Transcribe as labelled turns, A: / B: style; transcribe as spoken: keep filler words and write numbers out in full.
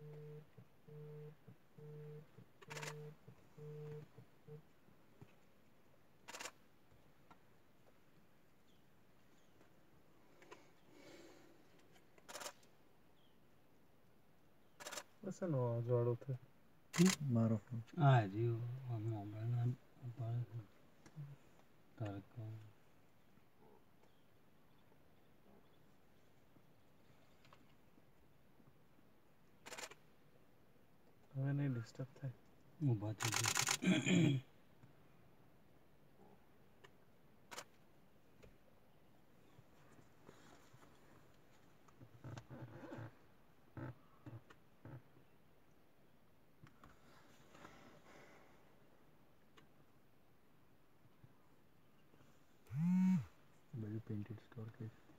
A: બસ નો જોડો છે
B: મારો ફોન
C: હા હજી મોબાઈલ તારક
A: હવે નહીં ડિસ્ટર્બ થાય.
C: ઊભા થઈ ગયા.
B: બધું પેન્ટેડ સ્ટોર કે